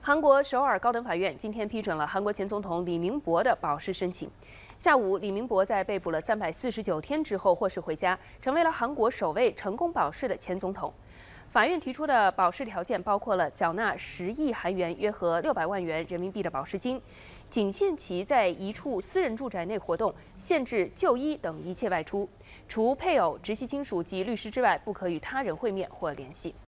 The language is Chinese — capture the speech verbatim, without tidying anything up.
韩国首尔高等法院今天批准了韩国前总统李明博的保释申请。下午，李明博在被捕了三百四十九天之后获释回家，成为了韩国首位成功保释的前总统。法院提出的保释条件包括了缴纳十亿韩元（约合六百万元人民币）的保释金，仅限其在一处私人住宅内活动，限制就医等一切外出，除配偶、直系亲属及律师之外，不可与他人会面或联系。